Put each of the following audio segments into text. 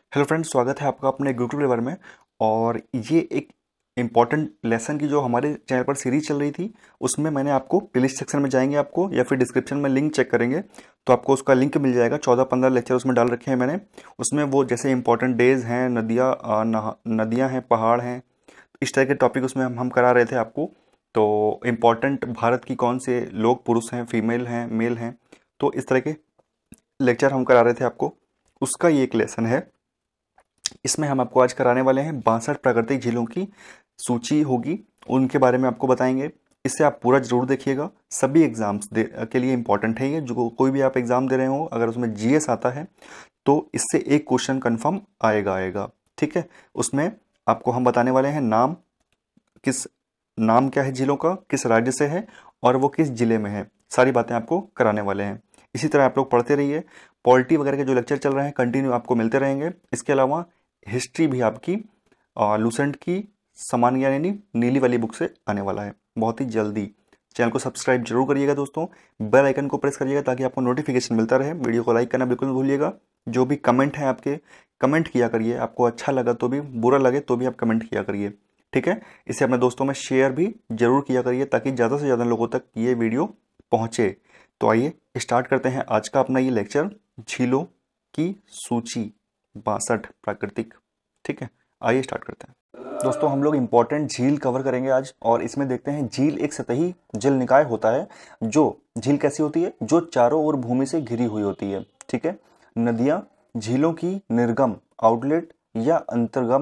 Hello friends, स्वागत है आपका अपने गुरुकुल पेपर में। और ये एक इम्पॉर्टेंट लेसन की जो हमारे चैनल पर सीरीज चल रही थी, उसमें मैंने आपको प्लेलिस्ट सेक्शन में जाएंगे आपको या फिर डिस्क्रिप्शन में लिंक चेक करेंगे तो आपको उसका लिंक मिल जाएगा। 14-15 लेक्चर उसमें डाल रखे हैं मैंने। उसमें वो जैसे इंपॉर्टेंट डेज हैं, नदियाँ हैं, पहाड़ हैं, इस तरह के टॉपिक उसमें हम करा रहे थे आपको। तो इम्पॉर्टेंट भारत की कौन से लोग पुरुष हैं, फीमेल हैं, मेल हैं, तो इस तरह के लेक्चर हम करा रहे थे आपको। उसका ये एक लेसन है। इसमें हम आपको आज कराने वाले हैं 62 प्राकृतिक झीलों की सूची होगी, उनके बारे में आपको बताएंगे। इसे आप पूरा जरूर देखिएगा, सभी एग्जाम्स के लिए इंपॉर्टेंट है ये। जो कोई भी आप एग्जाम दे रहे हो, अगर उसमें जीएस आता है तो इससे एक क्वेश्चन कंफर्म आएगा। ठीक है। उसमें आपको हम बताने वाले हैं किस नाम क्या है झीलों का, किस राज्य से है और वो किस जिले में है, सारी बातें आपको कराने वाले हैं। इसी तरह आप लोग पढ़ते रहिए। पॉलिटी वगैरह के जो लेक्चर चल रहे हैं कंटिन्यू आपको मिलते रहेंगे। इसके अलावा हिस्ट्री भी आपकी लूसेंट की सामान्य यानी नीली वाली बुक से आने वाला है बहुत ही जल्दी। चैनल को सब्सक्राइब जरूर करिएगा दोस्तों, बेल आइकन को प्रेस करिएगा ताकि आपको नोटिफिकेशन मिलता रहे। वीडियो को लाइक करना बिल्कुल मत भूलिएगा। जो भी कमेंट है आपके, कमेंट किया करिए। आपको अच्छा लगा तो भी, बुरा लगे तो भी आप कमेंट किया करिए। ठीक है। इसे अपने दोस्तों में शेयर भी जरूर किया करिए ताकि ज़्यादा से ज़्यादा लोगों तक ये वीडियो पहुँचे। तो आइए स्टार्ट करते हैं आज का अपना ये लेक्चर, झीलों की सूची 62 प्राकृतिक। ठीक है, आइए स्टार्ट करते हैं। दोस्तों, हम लोग इंपॉर्टेंट झील कवर करेंगे आज। और इसमें देखते हैं, झील एक सतही जल निकाय होता है। जो झील कैसी होती है? जो चारों ओर भूमि से घिरी हुई होती है। ठीक है। नदियां झीलों की निर्गम, आउटलेट या अंतर्गम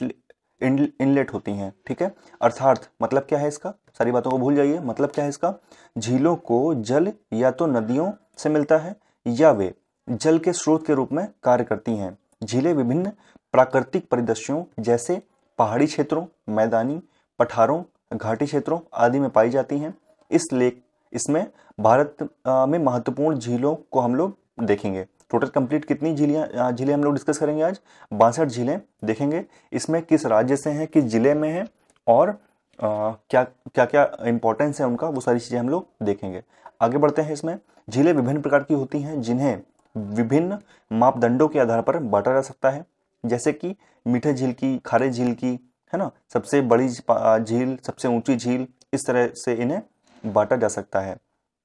इनलेट होती हैं। ठीक है। अर्थात मतलब क्या है इसका? सारी बातों को भूल जाइए। मतलब क्या है इसका? झीलों को जल या तो नदियों से मिलता है या वे जल के स्रोत के रूप में कार्य करती हैं। झीलें विभिन्न प्राकृतिक परिदृश्यों जैसे पहाड़ी क्षेत्रों, मैदानी पठारों, घाटी क्षेत्रों आदि में पाई जाती हैं। इसमें भारत में महत्वपूर्ण झीलों को हम लोग देखेंगे। टोटल कंप्लीट कितनी झीलें हम लोग डिस्कस करेंगे आज? 62 झीलें देखेंगे। इसमें किस राज्य से हैं, किस जिले में हैं और क्या क्या क्या इंपॉर्टेंस है उनका, वो सारी चीजें हम लोग देखेंगे। आगे बढ़ते हैं। इसमें झीलें विभिन्न प्रकार की होती हैं जिन्हें विभिन्न मापदंडों के आधार पर बांटा जा सकता है। जैसे कि मीठे झील की, खारे झील की, है ना, सबसे बड़ी झील, सबसे ऊंची झील, इस तरह से इन्हें बांटा जा सकता है।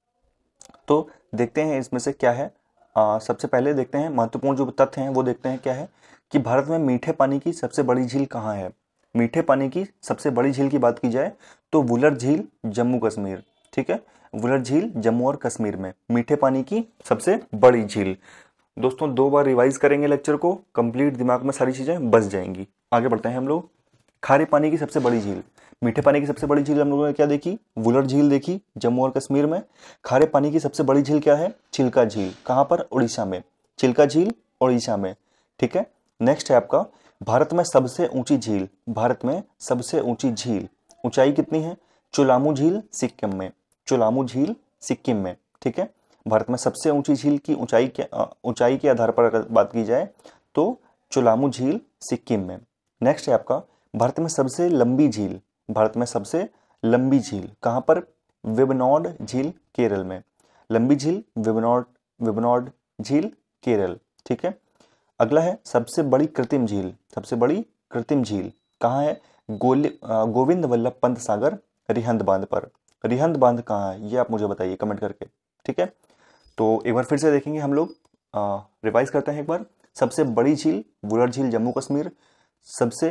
तो देखते हैं इसमें से क्या है। सबसे पहले देखते हैं महत्वपूर्ण जो तथ्य हैं वो देखते हैं क्या है कि भारत में मीठे पानी की सबसे बड़ी झील कहाँ है। मीठे पानी की सबसे बड़ी झील की बात की जाए तो वुलर झील, जम्मू कश्मीर। ठीक है। वुलर झील जम्मू और कश्मीर में मीठे पानी की सबसे बड़ी झील। दोस्तों, 2 बार रिवाइज करेंगे लेक्चर को, कंप्लीट दिमाग में सारी चीजें बस जाएंगी। आगे बढ़ते हैं हम लोग। खारे पानी की सबसे बड़ी झील। मीठे पानी की सबसे बड़ी झील हम लोगों ने क्या देखी? वुलर झील देखी, जम्मू और कश्मीर में। खारे पानी की सबसे बड़ी झील क्या है? चिल्का झील। कहां पर? उड़ीसा में। चिल्का झील उड़ीसा में। ठीक है। नेक्स्ट है आपका भारत में सबसे ऊंची झील। भारत में सबसे ऊंची झील, ऊंचाई कितनी है? चुलामू झील सिक्किम में। चुलामू झील सिक्किम में। ठीक है। भारत में सबसे ऊंची झील की ऊंचाई के आधार पर अगर बात की जाए तो चुलामू झील सिक्किम में। नेक्स्ट है आपका भारत में सबसे लंबी झील। भारत में सबसे लंबी झील कहां पर? वेबनॉड झील केरल में। लंबी झील वेबनॉड झील केरल। ठीक है। अगला है सबसे बड़ी कृत्रिम झील। सबसे बड़ी कृत्रिम झील कहाँ है? गोविंद वल्लभ पंत सागर रिहंद बांध पर। रिहंद बांध कहाँ है ये आप मुझे बताइए कमेंट करके। ठीक है। तो एक बार फिर से देखेंगे हम लोग, रिवाइज करते हैं एक बार। सबसे बड़ी झील वुलर झील जम्मू कश्मीर। सबसे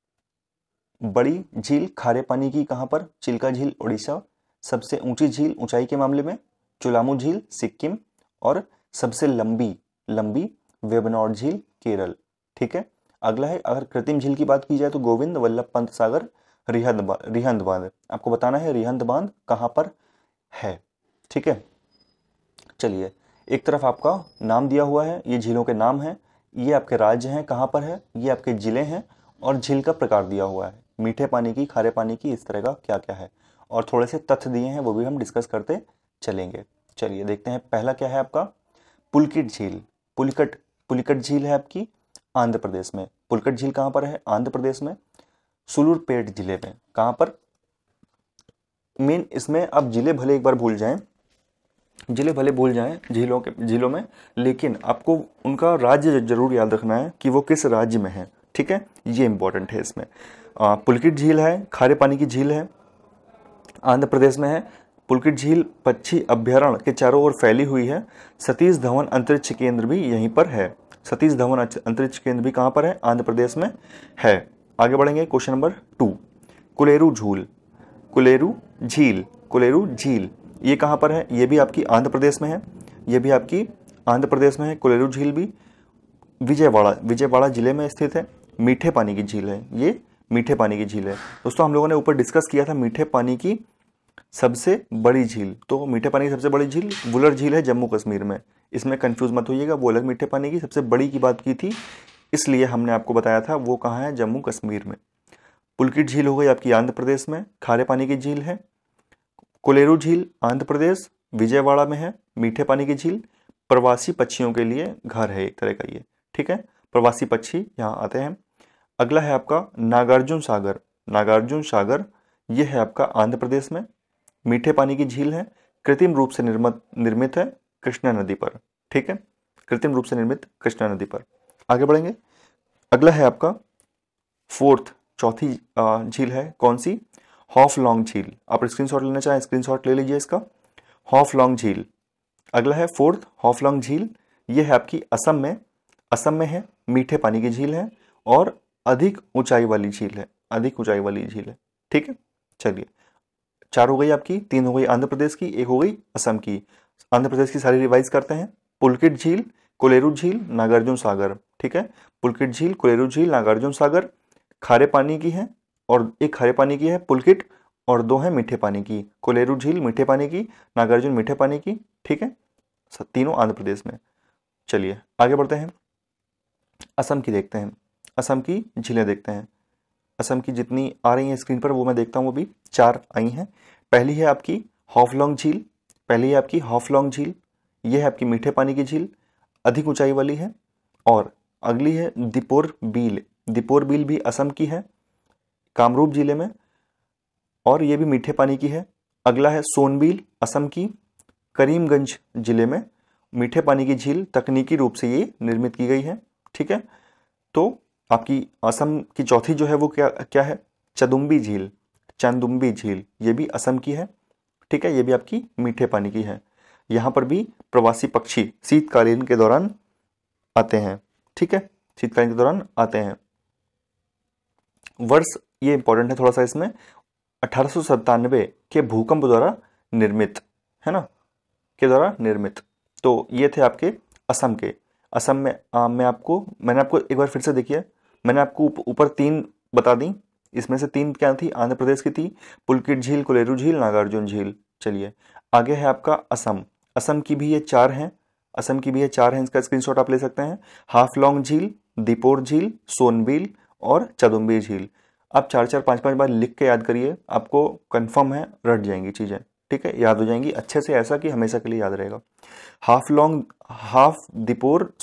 बड़ी झील खारे पानी की कहां पर? चिल्का झील उड़ीसा। सबसे ऊंची झील ऊंचाई के मामले में चुलामू झील सिक्किम। और सबसे लंबी वेबनॉड झील केरल। ठीक है। अगला है अगर कृत्रिम झील की बात की जाए तो गोविंद वल्लभ पंत सागर रिहंद बांध। आपको बताना है रिहंद बांध कहां पर है। ठीक है। चलिए, एक तरफ आपका नाम दिया हुआ है, ये झीलों के नाम हैं, ये आपके राज्य हैं कहाँ पर है, ये आपके जिले हैं और झील का प्रकार दिया हुआ है, मीठे पानी की, खारे पानी की, इस तरह का क्या क्या है। और थोड़े से तथ्य दिए हैं वो भी हम डिस्कस करते चलेंगे। चलिए देखते हैं। पहला क्या है आपका? पुलकित झील। पुलिकट झील है आपकी आंध्र प्रदेश में। पुलकट झील कहाँ पर है? आंध्र प्रदेश में, सुलूरपेट जिले में। कहाँ पर? मेन इसमें आप जिले भले एक बार भूल जाएं, जिले भले भूल जाएं झीलों में, लेकिन आपको उनका राज्य जरूर याद रखना है कि वो किस राज्य में है। ठीक है, ये इंपॉर्टेंट है इसमें। पुलकित झील है, खारे पानी की झील है, आंध्र प्रदेश में है। पुलकित झील पक्षी अभ्यारण्य के चारों ओर फैली हुई है। सतीश धवन अंतरिक्ष केंद्र भी यहीं पर है। सतीश धवन अंतरिक्ष केंद्र भी कहाँ पर है? आंध्र प्रदेश में है। आगे बढ़ेंगे, क्वेश्चन नंबर 2। कुलेरू झील, कुलेरू झील ये कहाँ पर है? ये भी आपकी आंध्र प्रदेश में है। ये भी आपकी आंध्र प्रदेश में है। कुलेरू झील भी विजयवाड़ा जिले में स्थित है। मीठे पानी की झील है, ये मीठे पानी की झील है। दोस्तों हम लोगों ने ऊपर डिस्कस किया था मीठे पानी की सबसे बड़ी झील, तो मीठे पानी की सबसे बड़ी झील वुलर झील है जम्मू कश्मीर में। इसमें कंफ्यूज मत होइएगा, वो अलग मीठे पानी की सबसे बड़ी की बात की थी, इसलिए हमने आपको बताया था वो कहाँ है, जम्मू कश्मीर में। पुलकित झील हो गई आपकी आंध्र प्रदेश में, खारे पानी की झील है। कोलेरू झील आंध्र प्रदेश, विजयवाड़ा में है, मीठे पानी की झील। प्रवासी पक्षियों के लिए घर है एक तरह का ये। ठीक है, प्रवासी पक्षी यहाँ आते हैं। अगला है आपका नागार्जुन सागर। नागार्जुन सागर ये है आपका आंध्र प्रदेश में, मीठे पानी की झील है। कृत्रिम रूप से निर्मित है कृष्णा नदी पर। ठीक है, कृत्रिम रूप से निर्मित कृष्णा नदी पर। आगे बढ़ेंगे, अगला है आपका चौथी झील है, कौन सी? हॉफलॉन्ग झील। आप स्क्रीनशॉट लेना चाहें स्क्रीनशॉट ले लीजिए इसका, हॉफलॉन्ग झील। अगला है फोर्थ हॉफलॉन्ग झील, ये है आपकी असम में है, मीठे पानी की झील है और अधिक ऊंचाई वाली झील है। ठीक है, चलिए 4 हो गई आपकी, 3 हो गई आंध्र प्रदेश की, 1 हो गई असम की। आंध्र प्रदेश की सारी रिवाइज करते हैं। पुलकित झील, कोलेरू झील, नागार्जुन सागर। ठीक है, पुलकित झील, कोलेरू झील, नागार्जुन सागर खारे पानी की है और एक खारे पानी की है पुलकित, और 2 है मीठे पानी की। कोलेरू झील मीठे पानी की, नागार्जुन मीठे पानी की। ठीक है, तीनों आंध्र प्रदेश में। चलिए आगे बढ़ते हैं, असम की देखते हैं, असम की झीलें देखते हैं। असम की जितनी आ रही हैं स्क्रीन पर वो मैं देखता हूँ, वो भी 4 आई हैं। पहली है आपकी हॉफलॉन्ग झील, ये है आपकी मीठे पानी की झील, अधिक ऊंचाई वाली है। और अगली है दीपोर बील भी असम की है, कामरूप जिले में, और ये भी मीठे पानी की है। अगला है सोनबील, असम की, करीमगंज जिले में, मीठे पानी की झील, तकनीकी रूप से ये निर्मित की गई है। ठीक है, तो आपकी असम की चौथी जो है वो क्या है? चांदुम्बी झील, ये भी असम की है। ठीक है, ये भी आपकी मीठे पानी की है। यहाँ पर भी प्रवासी पक्षी शीतकालीन के दौरान आते हैं। ठीक है, शीतकालीन के दौरान आते हैं। वर्ष ये इंपॉर्टेंट है थोड़ा सा इसमें, 1897 के भूकंप द्वारा निर्मित है ना, के द्वारा निर्मित। तो ये थे आपके असम के। असम में मैंने आपको एक बार फिर से देखिए, मैंने आपको ऊपर 3 बता दी, इसमें से 3 क्या थी? आंध्र प्रदेश की थी, पुलकित झील, कोलेरू झील, नागार्जुन झील। चलिए आगे है आपका असम की भी ये 4 हैं, इसका स्क्रीनशॉट आप ले सकते हैं। हाफलॉन्ग झील, दीपोर झील, सोनबील और चांदुम्बी झील। आप 4-4, 5-5 बार लिख के याद करिए, आपको कंफर्म है रट जाएंगी चीज़ें। ठीक है, याद हो जाएंगी अच्छे से, ऐसा कि हमेशा के लिए याद रहेगा। हाफ दीपोर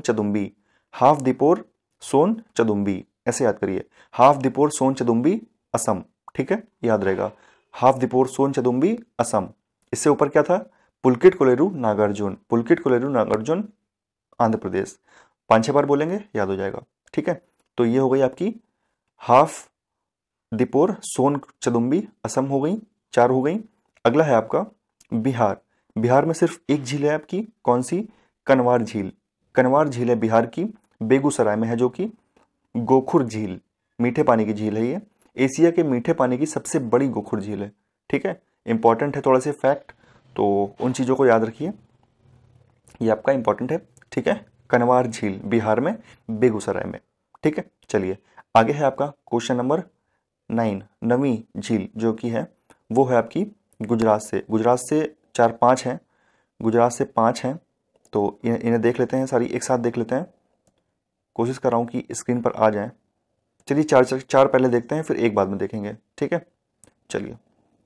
सोन चदुम्बी, ऐसे याद करिए, हाफ दीपोर सोन चदुम्बी असम। ठीक है, याद रहेगा, हाफ दीपोर सोन चदुम्बी असम। इससे ऊपर क्या था? पुलकित कोलेरू नागार्जुन आंध्र प्रदेश। 5-6 बार बोलेंगे याद हो जाएगा। ठीक है, तो ये हो गई आपकी हाफ दीपोर सोन चदुम्बी असम हो गई, 4 हो गई। अगला है आपका बिहार में सिर्फ एक झील है आपकी, कौन सी? कनवार झील है बिहार की, बेगूसराय में है, जो कि गोखुर झील, मीठे पानी की झील है। ये एशिया के मीठे पानी की सबसे बड़ी गोखुर झील है। ठीक है, इंपॉर्टेंट है थोड़ा से फैक्ट, तो उन चीज़ों को याद रखिए, ये आपका इंपॉर्टेंट है। ठीक है, कनवार झील बिहार में, बेगूसराय में। ठीक है, चलिए आगे है आपका क्वेश्चन नंबर 9, नवी झील जो कि है वो है आपकी गुजरात से 4-5 हैं, गुजरात से 5 हैं। तो इन्हें देख लेते हैं, सारी एक साथ देख लेते हैं, कोशिश कर रहा हूँ कि स्क्रीन पर आ जाएं। चलिए 4 पहले देखते हैं, फिर एक बाद में देखेंगे। ठीक है, चलिए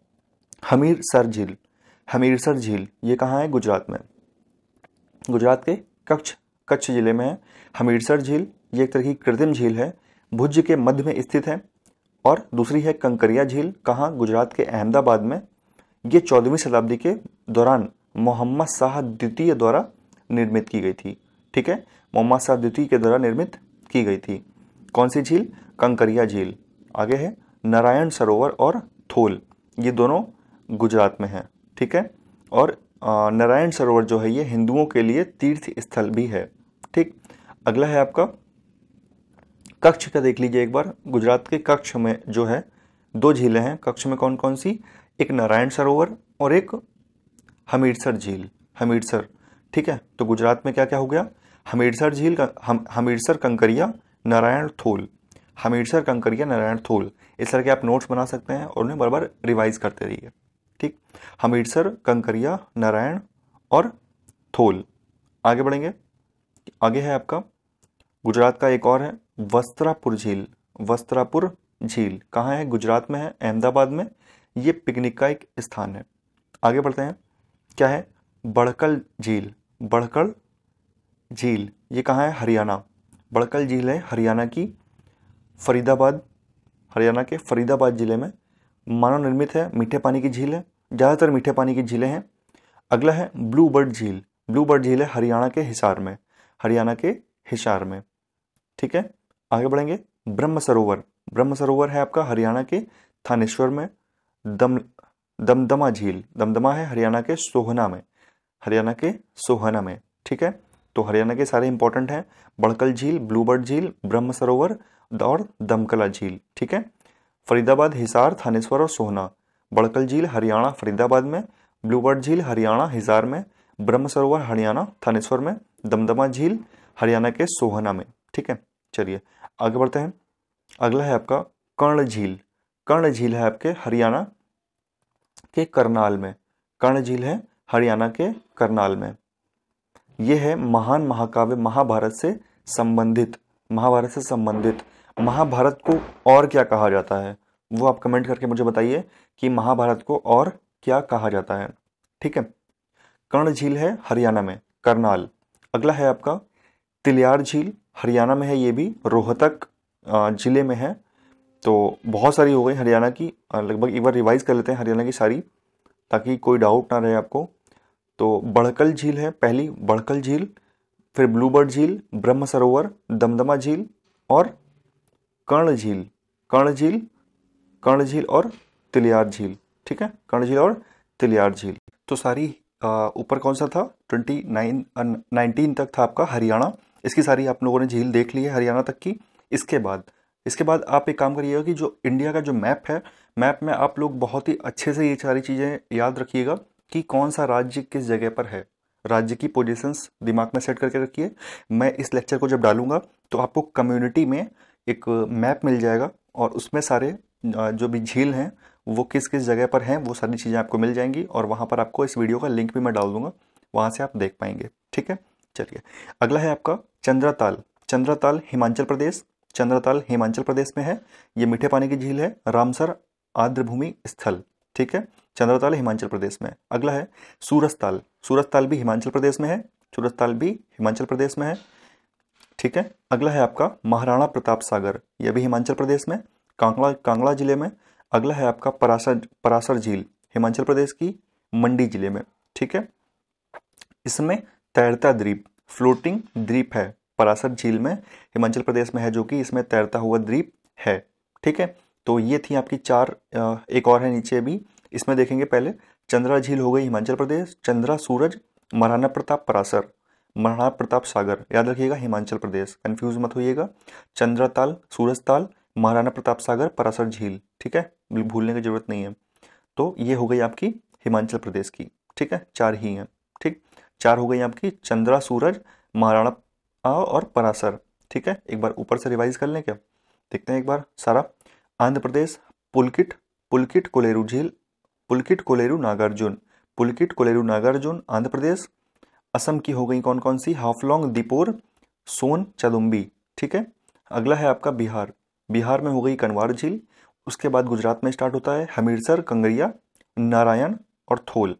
हमीरसर झील ये कहाँ है? गुजरात में, गुजरात के कच्छ जिले में है हमीरसर झील। ये एक तरह की कृत्रिम झील है, भुज के मध्य में स्थित है। और दूसरी है कंकरिया झील, कहाँ? गुजरात के अहमदाबाद में। ये 14वीं शताब्दी के दौरान मोहम्मद शाह द्वितीय द्वारा निर्मित की गई थी। ठीक है, मोहम्मद शाह द्वितीय के द्वारा निर्मित की गई थी। कौन सी झील? कंकरिया झील। आगे है नारायण सरोवर और थोल, ये दोनों गुजरात में हैं। ठीक है, और नारायण सरोवर जो है ये हिंदुओं के लिए तीर्थ स्थल भी है। ठीक, अगला है आपका कच्छ का। देख लीजिए एक बार, गुजरात के कच्छ में जो है 2 झीलें हैं। कच्छ में कौन कौन सी? एक नारायण सरोवर और एक हमीरसर झील। हमीरसर, ठीक है। तो गुजरात में क्या क्या हो गया? हमीरसर झील, हमीरसर, कंकरिया, नारायण, थोल। हमीरसर, कंकरिया, नारायण, थोल। इस तरह के आप नोट्स बना सकते हैं और उन्हें बार बार रिवाइज करते रहिए। ठीक, हमीरसर, कंकरिया, नारायण और थोल। आगे बढ़ेंगे। आगे है आपका गुजरात का एक और है वस्त्रापुर झील। वस्त्रापुर झील कहाँ है? गुजरात में है, अहमदाबाद में। ये पिकनिक का एक स्थान है। आगे बढ़ते हैं। क्या है? बड़कल झील। बड़कल झील ये कहाँ है? हरियाणा। बड़कल झील है हरियाणा की फरीदाबाद, हरियाणा के फरीदाबाद जिले में। मानव निर्मित है, मीठे पानी की झील है, ज़्यादातर मीठे पानी की झीलें हैं। अगला है ब्लू बर्ड झील। ब्लू बर्ड झील है हरियाणा के हिसार में। हरियाणा के हिसार में। ठीक है, आगे बढ़ेंगे। ब्रह्म सरोवर। ब्रह्म सरोवर है आपका हरियाणा के थानेश्वर में। दमदमा झील। दमदमा है हरियाणा के सोहना में। हरियाणा के सोहना में। ठीक है, तो हरियाणा के सारे इंपॉर्टेंट हैं। बड़कल झील, ब्लू बर्ड झील, ब्रह्म सरोवर और दमकला झील। ठीक है, फरीदाबाद, हिसार, थानेश्वर और सोहना। बड़कल झील हरियाणा फरीदाबाद में, ब्लू बर्ड झील हरियाणा हिसार में, ब्रह्म सरोवर हरियाणा थानेश्वर में, दमदमा झील हरियाणा के सोहना में। ठीक है, चलिए आगे बढ़ते हैं। अगला है आपका कर्ण झील। कर्ण झील है आपके हरियाणा के करनाल में। कर्ण झील है हरियाणा के करनाल में। यह है महान महाकाव्य महाभारत से संबंधित। महाभारत से संबंधित। महाभारत को और क्या कहा जाता है वो आप कमेंट करके मुझे बताइए कि महाभारत को और क्या कहा जाता है। ठीक है, कर्ण झील है हरियाणा में, करनाल। अगला है आपका तिलियार झील। हरियाणा में है, ये भी रोहतक जिले में है। तो बहुत सारी हो गई हरियाणा की, लगभग एक बार रिवाइज कर लेते हैं हरियाणा की सारी, ताकि कोई डाउट ना रहे आपको। तो बड़कल झील है पहली, बड़कल झील, फिर ब्लू बर्ड झील, ब्रह्म सरोवर, दमदमा झील और कर्ण झील। कर्ण झील, कर्ण झील और तिलियार झील। ठीक है, कर्ण झील और तिलियार झील। तो सारी ऊपर कौन सा था? 19 तक था आपका हरियाणा। इसकी सारी आप लोगों ने झील देख ली है हरियाणा तक की। इसके बाद आप एक काम करिएगा कि जो इंडिया का जो मैप है, मैप में आप लोग बहुत ही अच्छे से ये सारी चीज़ें याद रखिएगा कि कौन सा राज्य किस जगह पर है। राज्य की पोजीशंस दिमाग में सेट करके रखिए। मैं इस लेक्चर को जब डालूंगा तो आपको कम्युनिटी में एक मैप मिल जाएगा और उसमें सारे जो भी झील हैं वो किस किस जगह पर हैं वो सारी चीज़ें आपको मिल जाएंगी, और वहाँ पर आपको इस वीडियो का लिंक भी मैं डाल दूंगा, वहाँ से आप देख पाएंगे। ठीक है, चलिए अगला है आपका चंद्रताल। चंद्रताल हिमाचल प्रदेश। चंद्रताल हिमाचल प्रदेश में है। ये मीठे पानी की झील है, रामसर आर्द्रभूमि स्थल। ठीक है, चंद्रताल हिमाचल प्रदेश में। अगला है सूरजताल। सूरजताल भी हिमाचल प्रदेश में है। सूरजताल भी हिमाचल प्रदेश में है। ठीक है, अगला है आपका महाराणा प्रताप सागर। यह भी हिमाचल प्रदेश में, कांगड़ा जिले में। अगला है आपका परासर झील, हिमाचल प्रदेश की मंडी जिले में। ठीक है, इसमें तैरता द्वीप, फ्लोटिंग द्वीप है परासर झील में, हिमाचल प्रदेश में है, जो कि इसमें तैरता हुआ द्वीप है। ठीक है, तो ये थी आपकी 4। एक और है नीचे भी, इसमें देखेंगे। पहले चंद्रा झील हो गई हिमाचल प्रदेश, चंद्रा, सूरज, महाराणा प्रताप, परासर, महाराणा प्रताप सागर, याद रखिएगा हिमाचल प्रदेश, कंफ्यूज मत होइएगा। चंद्रताल, सूरजताल, महाराणा प्रताप सागर, परासर झील। ठीक है, भूलने की जरूरत नहीं है। तो ये हो गई आपकी हिमाचल प्रदेश की। ठीक है, 4 ही हैं। ठीक, 4 हो गई आपकी, चंद्रा, सूरज, महाराणा और परासर। ठीक है, एक बार ऊपर से रिवाइज कर लें क्या? देखते हैं एक बार सारा। आंध्र प्रदेश पुलकिट, पुलकिट कोलेरू झील, पुलकिट कोलेरू नागार्जुन, पुलकिट कोलेरू नागार्जुन आंध्र प्रदेश। असम की हो गई कौन कौन सी? हाफलोंग, दीपोर, सोन, चदुम्बी। ठीक है, अगला है आपका बिहार। बिहार में हो गई कनवार झील। उसके बाद गुजरात में स्टार्ट होता है हमीरसर, कंगरिया, नारायण और थोल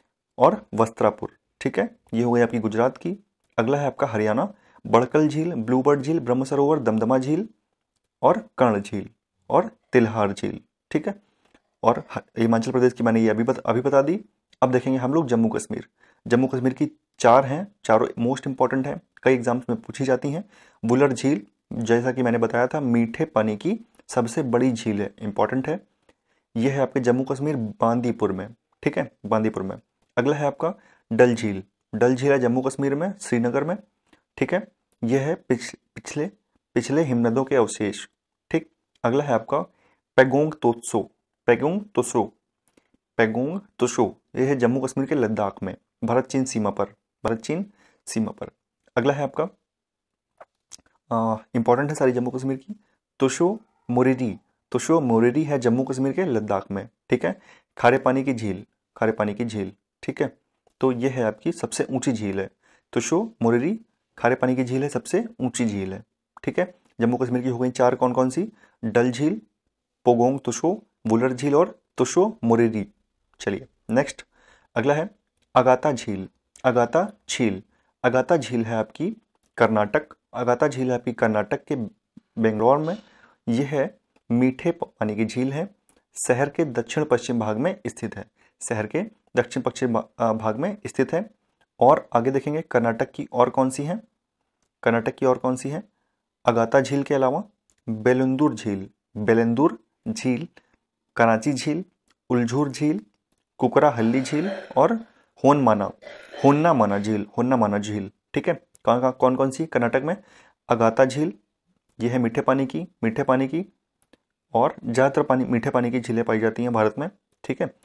और वस्त्रापुर। ठीक है, ये हो गई आपकी गुजरात की। अगला है आपका हरियाणा, बड़कल झील, ब्लू बर्ड झील, ब्रह्म सरोवर, दमदमा झील और कर्ण झील और तिलहार झील। ठीक है, और हिमाचल प्रदेश की मैंने ये अभी बता दी। अब देखेंगे हम लोग जम्मू कश्मीर। जम्मू कश्मीर की 4 हैं, चारों मोस्ट इंपॉर्टेंट हैं, कई एग्जाम्स में पूछी जाती हैं। वुलर झील, जैसा कि मैंने बताया था, मीठे पानी की सबसे बड़ी झील है, इंपॉर्टेंट है। यह है आपके जम्मू कश्मीर बांदीपुर में, ठीक है, बांदीपुर में। अगला है आपका डल झील। डल झील है जम्मू कश्मीर में, श्रीनगर में, ठीक है। यह है पिछले पिछले हिमनदों के अवशेष, ठीक। अगला है आपका पेगोंग तोत्सो। पेगोंग तोत्सो, पेगोंग तोत्सो, यह है जम्मू कश्मीर के लद्दाख में, भारत चीन सीमा पर, भारत चीन सीमा पर। अगला है आपका इंपॉर्टेंट है सारी जम्मू कश्मीर की, तोशो मोरिरी। तोशो मोरिरी है जम्मू कश्मीर के लद्दाख में, ठीक है। खारे पानी की झील, खारे पानी की झील, ठीक है। तो यह है आपकी सबसे ऊंची झील है, तोशो मोरिरी खारे पानी की झील है, सबसे ऊंची झील है, ठीक है। जम्मू कश्मीर की हो गई 4, कौन कौन सी? डल झील, पोगोंग तोशो, वुलर झील और तोशो मोरिरी। चलिए नेक्स्ट, अगला है अगाता झील। अगाता झील, अगाता झील है आपकी कर्नाटक, अगाता झील है आपकी कर्नाटक के बेंगलोर में। यह है मीठे पानी की झील है, शहर के दक्षिण पश्चिम भाग में स्थित है, शहर के दक्षिण पश्चिम भाग में स्थित है। और आगे देखेंगे कर्नाटक की और कौन सी है, कर्नाटक की और कौन सी है? अगाता झील के अलावा बेलुंदुर झील, बेलुंदुर झील, कराची झील, उलझूर झील, कुकराहल्ली झील और होन्नामाना झील, होन्नामाना झील, ठीक है। कौन कौन सी कर्नाटक में? अगाता झील, यह है मीठे पानी की और ज़्यादातर मीठे पानी की झीलें पाई जाती हैं भारत में, ठीक है।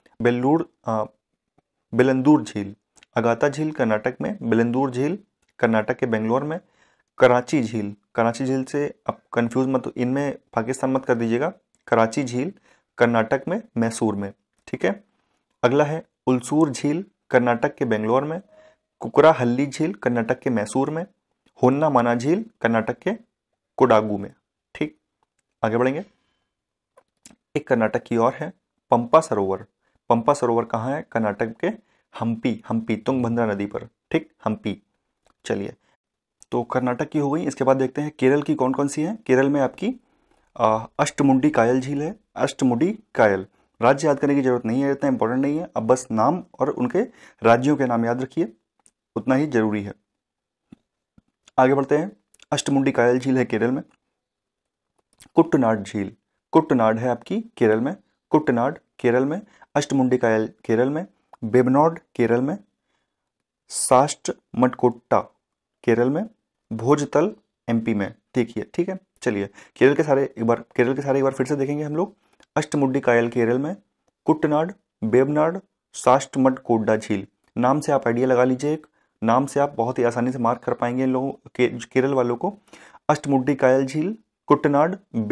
बेलंदूर झील, अगाता झील कर्नाटक में, बेलंदूर झील कर्नाटक के बेंगलोर में। कराची झील, कराची झील से अब कंफ्यूज मत, इनमें पाकिस्तान मत कर दीजिएगा। कराची झील कर्नाटक में, मैसूर में, ठीक है। अगला है उलसूर झील कर्नाटक के बेंगलोर में, कुकराहल्ली झील कर्नाटक के मैसूर में, होन्नामाना झील कर्नाटक के कोडागू में, ठीक। आगे बढ़ेंगे, एक कर्नाटक की और है पंपा सरोवर। पंपा सरोवर कहाँ है? कर्नाटक के हम्पी तुंगभद्रा नदी पर, ठीक, हम्पी। चलिए, तो कर्नाटक की हो गई। इसके बाद देखते हैं केरल की कौन कौन सी है। केरल में आपकी अष्टमुंडी कायल झील है, अष्टमुंडी कायल। राज्य याद करने की जरूरत नहीं है, इतना इंपॉर्टेंट नहीं है, अब बस नाम और उनके राज्यों के नाम याद रखिए, उतना ही जरूरी है। आगे बढ़ते हैं, अष्टमुंडी कायल झील है केरल में। कुट्टनाड झील, कुट्टनाड है आपकी केरल में, कुट्टनाड केरल में, अष्टमुंडी कायल केरल में, बेबनॉड केरल में, साष्टमटकोट्टा केरल में, भोजतल एमपी में, ठीक है। चलिए, केरल के सारे एक बार फिर से देखेंगे हम लोग। अष्टमुंडी कायल केरल में, कुट्टनाड, बेबनाड, साष्टमटकोट्टा झील। नाम से आप आइडिया लगा लीजिए, एक नाम से आप बहुत ही आसानी से मार्क कर पाएंगे इन लोगों केरल वालों को। अष्टमुंडी कायल झील, कुट्टनाड,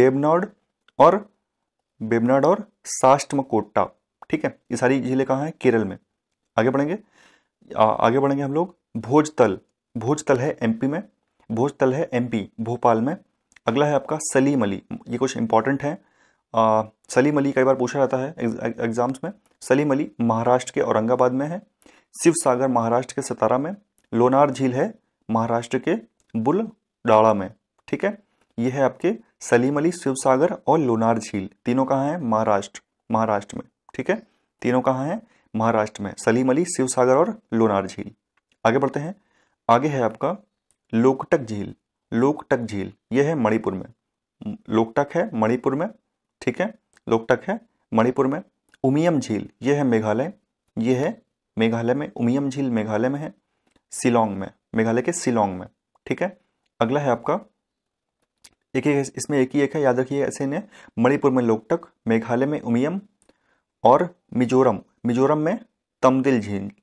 बेबनाड और साष्टमकोट्टा, ठीक है। ये सारी झीलें कहाँ हैं? केरल में। आगे बढ़ेंगे हम लोग। भोजतल है एमपी में, भोजतल है एमपी भोपाल में। अगला है आपका सलीम अली, ये कुछ इंपॉर्टेंट है। सलीम अली कई बार पूछा जाता है एग्जाम्स में। सलीम अली महाराष्ट्र के औरंगाबाद में है। शिव सागर महाराष्ट्र के सतारा में। लोनार झील है महाराष्ट्र के बुलडाड़ा में, ठीक है। यह है आपके सलीम अली, शिव सागर और लोनार झील, तीनों कहाँ हैं? महाराष्ट्र में, ठीक है। तीनों कहाँ हैं? महाराष्ट्र में, सलीम अली, शिव सागर और लोनार झील। आगे बढ़ते हैं, आगे है आपका लोकटक झील। लोकटक झील यह है मणिपुर में, लोकटक है मणिपुर में, ठीक है, लोकटक है मणिपुर में। उमियम झील यह है मेघालय, यह है मेघालय में, उमियम झील मेघालय में है, शिलोंग में, मेघालय के शिलोंग में, ठीक है। अगला है आपका इसमें एक ही है, याद रखिए ऐसे इन्हें, मणिपुर में लोकटक, मेघालय में उमियम और मिजोरम में तमदिल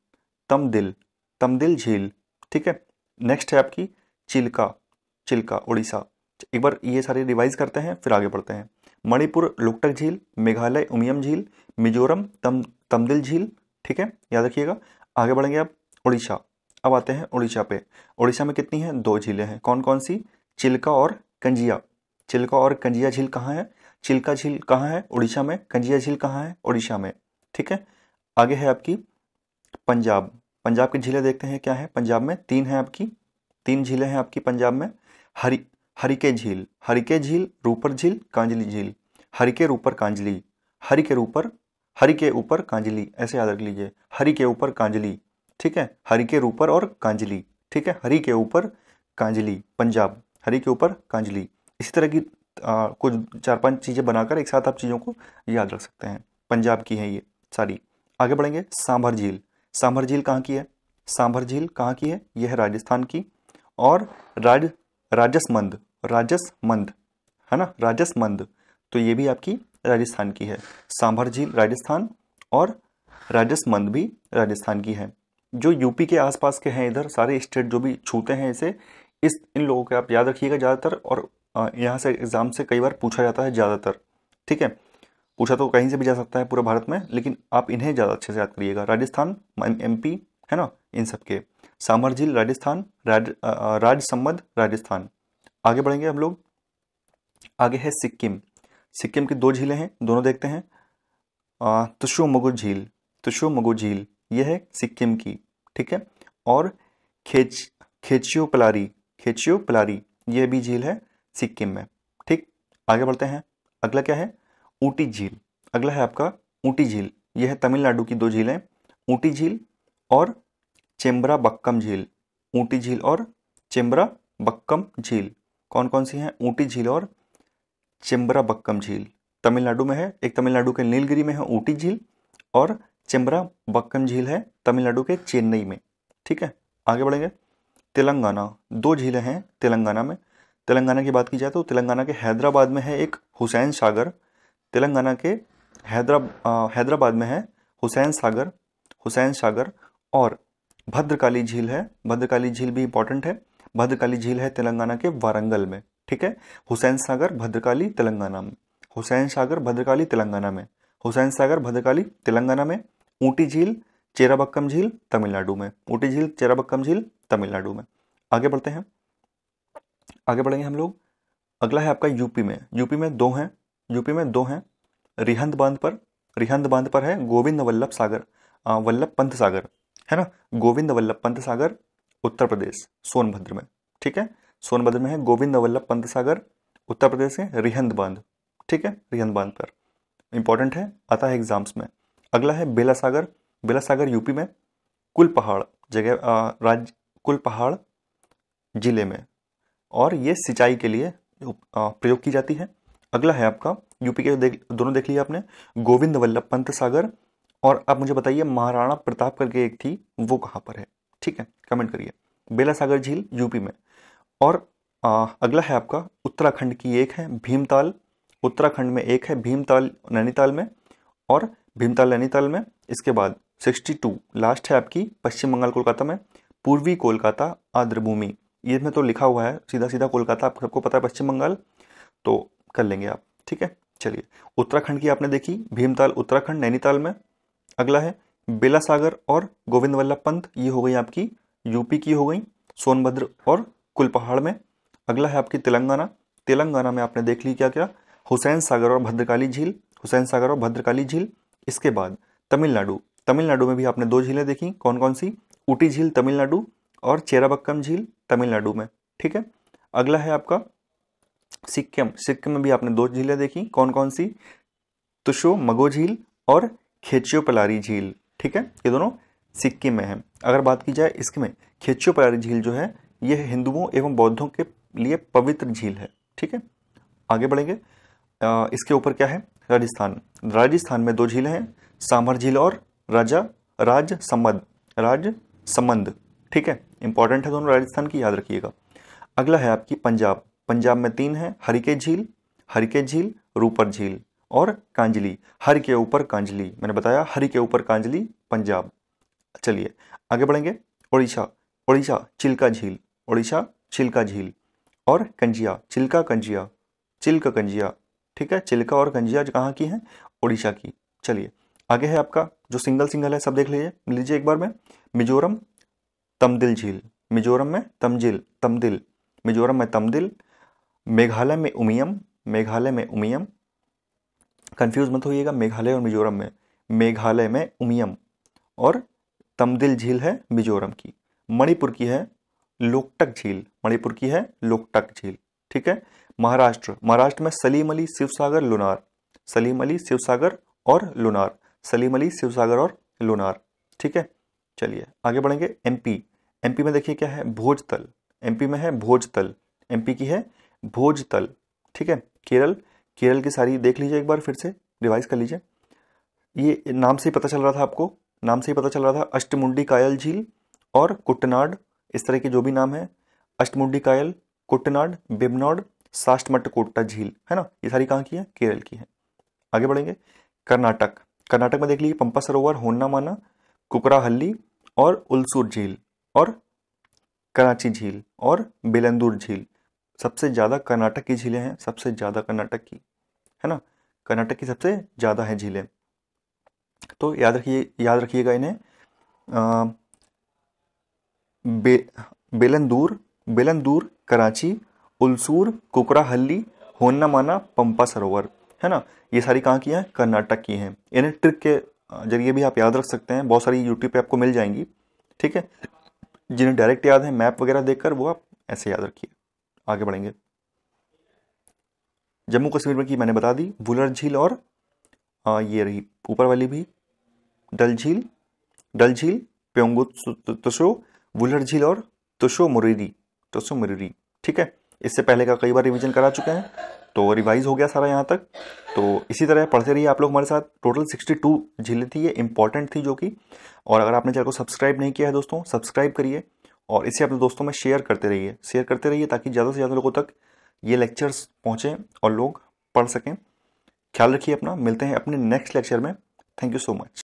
झील, ठीक है। नेक्स्ट है आपकी चिल्का उड़ीसा। एक बार ये सारे रिवाइज करते हैं फिर आगे बढ़ते हैं। मणिपुर लोकटक झील, मेघालय उमियम झील, मिजोरम तमदिल झील, ठीक है, याद रखिएगा। आगे बढ़ेंगे अब उड़ीसा। अब आते हैं उड़ीसा पे। उड़ीसा में कितनी हैं? 2 झीलें हैं, कौन कौन सी? चिल्का और कंजिया। चिल्का और कंजिया झील कहाँ है? चिल्का झील कहाँ है? उड़ीसा में। कंजिया झील कहाँ है? उड़ीसा में, ठीक है। आगे है आपकी पंजाब की झीलें देखते हैं क्या है। पंजाब में 3 है आपकी, 3 झीलें हैं आपकी पंजाब में। हरिके झील, रूपर झील, कांजली झील। हरिके रूपर कांजली, हरिके रूपर हरि के ऊपर कांजली, ऐसे याद रख लीजिए, हरि के ऊपर कांजली, ठीक है, हरि के ऊपर और कांजली, ठीक है, हरि के ऊपर कांजली पंजाब, हरि के ऊपर कांजली। इसी तरह की कुछ 4-5 चीज़ें बनाकर एक साथ आप चीज़ों को याद रख सकते हैं, पंजाब की हैं ये सारी। आगे बढ़ेंगे, सांभर झील। सांभर झील कहाँ की है? सांभर झील कहाँ की है? यह है राजस्थान की। और राजसमंद, राजसमंद है ना, राजसमंद, तो ये भी आपकी राजस्थान की है। सांभर झील राजस्थान और राजसमंद भी राजस्थान की है। जो यूपी के आसपास के हैं, इधर सारे स्टेट जो भी छूते हैं इसे, इन लोगों के आप याद रखिएगा ज़्यादातर, और यहाँ से एग्जाम से कई बार पूछा जाता है ज़्यादातर, ठीक है, पूछा तो कहीं से भी जा सकता है पूरे भारत में, लेकिन आप इन्हें ज़्यादा अच्छे से याद करिएगा। राजस्थान, MP है ना, इन सब के। सांभर झील राजस्थान, राजसमंद राजस्थान। आगे बढ़ेंगे हम लोग, आगे है सिक्किम। सिक्किम की 2 झीलें हैं, दोनों देखते हैं। तुशुमगु झील, तुशुमगु झील यह है सिक्किम की, ठीक है। और खेचियोपलारी, खेचियोपलारी यह भी झील है सिक्किम में, ठीक। आगे बढ़ते हैं, अगला क्या है? ऊटी झील। अगला है आपका ऊटी झील, यह है तमिलनाडु की 2 झीलें, ऊटी झील और चेम्बराबक्कम झील। ऊटी झील और चेम्बराबक्कम झील कौन कौन सी हैं? ऊटी झील और चेम्बराबक्कम झील तमिलनाडु में है, एक तमिलनाडु के नीलगिरी में है ऊटी झील, और चेम्बराबक्कम झील है तमिलनाडु के चेन्नई में, ठीक है। आगे बढ़ेंगे, तेलंगाना। 2 झीलें हैं तेलंगाना में। तेलंगाना की बात की जाए तो तेलंगाना के हैदराबाद में है एक हुसैन सागर, तेलंगाना के हैदराबाद में है हुसैन सागर, हुसैन सागर। और भद्रकाली झील है, भद्रकाली झील भी इंपॉर्टेंट है, भद्रकाली झील है तेलंगाना के वारंगल में, ठीक है। हुसैन सागर भद्रकाली तेलंगाना में, हुसैन सागर भद्रकाली तेलंगाना में, हुसैन सागर भद्रकाली तेलंगाना में। ऊटी झील चेराबक्कम झील तमिलनाडु में, ऊटी झील चेराबक्कम झील तमिलनाडु में। आगे बढ़ते हैं, आगे बढ़ेंगे हम लोग। अगला है आपका यूपी में। यूपी में 2 हैं, यूपी में 2 हैं। रिहंद बांध पर, रिहंद बांध पर है गोविंद वल्लभ सागर, वल्लभ पंत सागर है ना, गोविंद वल्लभ पंत सागर उत्तर प्रदेश सोनभद्र में, ठीक है। सोनभद्र में है गोविंद वल्लभ पंत सागर, उत्तर प्रदेश है रिहंद बांध, ठीक है, रिहंद बांध पर इंपॉर्टेंट है, आता है एग्जाम्स में। अगला है बेला सागर। बेला सागर यूपी में कुल पहाड़ जगह, राज्य कुल पहाड़ जिले में, और ये सिंचाई के लिए प्रयोग की जाती है। अगला है आपका यूपी के दोनों देख लिया आपने, गोविंद वल्लभ पंत सागर। और अब मुझे बताइए महाराणा प्रताप करके एक थी, वो कहाँ पर है, ठीक है, कमेंट करिए। बेला सागर झील यूपी में। और अगला है आपका उत्तराखंड की एक है भीमताल, उत्तराखंड में एक है भीमताल नैनीताल में, और भीमताल नैनीताल में। इसके बाद 62 लास्ट है आपकी पश्चिम बंगाल कोलकाता में, पूर्वी कोलकाता आर्द्रभूमि। ये में तो लिखा हुआ है सीधा सीधा कोलकाता, आप सबको पता है पश्चिम बंगाल, तो कर लेंगे आप, ठीक है। चलिए, उत्तराखंड की आपने देखी, भीमताल उत्तराखंड नैनीताल में। अगला है बेला सागर और गोविंद वल्लभ पंत, ये हो गई आपकी यूपी की हो गई, सोनभद्र और कुलपहाड़ में। अगला है आपकी तेलंगाना। तेलंगाना में आपने देख ली क्या क्या, हुसैन सागर और भद्रकाली झील, हुसैन सागर और भद्रकाली झील। इसके बाद तमिलनाडु, तमिलनाडु में भी आपने 2 झीलें देखी, कौन कौन सी? ऊटी झील तमिलनाडु और चेराबक्कम झील तमिलनाडु में, ठीक है। अगला है आपका सिक्किम। सिक्किम में भी आपने 2 झीलें देखी, कौन कौन सी? तुशुमगु झील और खेचियोपलारी झील, ठीक है, ये दोनों सिक्किम में है। अगर बात की जाए इसमें, खेचियोपलारी झील जो है यह हिंदुओं एवं बौद्धों के लिए पवित्र झील है, ठीक है। आगे बढ़ेंगे, इसके ऊपर क्या है? राजस्थान। राजस्थान में 2 झीलें हैं, सांभर झील और राजसमंद, राजसमंद, ठीक है, इंपॉर्टेंट है दोनों राजस्थान की, याद रखिएगा। अगला है आपकी पंजाब। पंजाब में 3 है, हरिके झील, रूपर झील और कांजली, हर के ऊपर कांजली, मैंने बताया हर के ऊपर कांजली पंजाब। चलिए आगे बढ़ेंगे, उड़ीसा। उड़ीसा चिल्का झील, उड़ीसा चिल्का झील और कंजिया, चिल्का कंजिया, चिल्का कंजिया, ठीक है, चिल्का और कंजिया कहाँ की हैं? उड़ीसा की। चलिए आगे है आपका जो सिंगल है, सब देख लीजिए एक बार में। मिजोरम तमदिल झील, मिजोरम में तमदिल, मिजोरम में तमदिल। मेघालय में उमियम, मेघालय में उमियम, कंफ्यूज मत होइएगा मेघालय और मिजोरम में, मेघालय में उमियम और तमदिल झील है मिजोरम की। मणिपुर की है लोकटक झील, मणिपुर की है लोकटक झील, ठीक है। महाराष्ट्र, महाराष्ट्र में सलीम अली, शिवसागर, लुनार, सलीम अली, शिवसागर और लुनार। सलीम अली, शिवसागर और लोनार। ठीक है, चलिए आगे बढ़ेंगे। एमपी, एमपी में देखिए क्या है, भोजतल। एमपी में है भोजतल, एमपी की है भोजतल। ठीक है, केरल, केरल की सारी देख लीजिए एक बार फिर से, रिवाइज कर लीजिए। ये नाम से ही पता चल रहा था आपको, नाम से ही पता चल रहा था, अष्टमुंडी कायल झील और कुट्टनाड, इस तरह के जो भी नाम है, अष्टमुंडी कायल, कुट्टनाड, बेबनौड, साष्टमट्टकोट्टा झील, है ना, ये सारी कहाँ की है, केरल की है। आगे बढ़ेंगे। कर्नाटक, कर्नाटक में देख लीजिए पंपा सरोवर, होन्नामाना, कुकराहल्ली और उलसूर झील और कराची झील और बेलंदूर झील। सबसे ज़्यादा कर्नाटक की झीलें हैं, सबसे ज़्यादा कर्नाटक की, है ना, कर्नाटक की सबसे ज़्यादा है झीलें। तो याद रखिएगा इन्हें। अ, बे बेलंदूर, बेलंदूर, कराची, उलसूर, कुकराहल्ली, होन्नामाना, पंपा सरोवर, है ना, ये सारी कहाँ की हैं, कर्नाटक की हैं। इन्हें ट्रिक के जरिए भी आप याद रख सकते हैं, बहुत सारी यूट्यूब पे आपको मिल जाएंगी। ठीक है, जिन्हें डायरेक्ट याद है मैप वगैरह देखकर, वो आप ऐसे याद रखिए। आगे बढ़ेंगे। जम्मू कश्मीर में की मैंने बता दी, वुलर झील और ये रही ऊपर वाली भी, डल झील, डल झील, प्योंगुत्सो तुशो, वुलर झील और तुशो मुरिरी, तुशो मुरिरी। ठीक है, इससे पहले का कई बार रिवीजन करा चुके हैं, तो रिवाइज हो गया सारा यहाँ तक। तो इसी तरह पढ़ते रहिए आप लोग हमारे साथ। टोटल 62 झीलें थी, ये इंपॉर्टेंट थी जो कि। और अगर आपने चैनल को सब्सक्राइब नहीं किया है दोस्तों, सब्सक्राइब करिए और इसे अपने दोस्तों में शेयर करते रहिए, शेयर करते रहिए, ताकि ज़्यादा से ज़्यादा लोगों तक ये लेक्चर्स पहुँचें और लोग पढ़ सकें। ख्याल रखिए अपना, मिलते हैं अपने नेक्स्ट लेक्चर में। Thank you so much.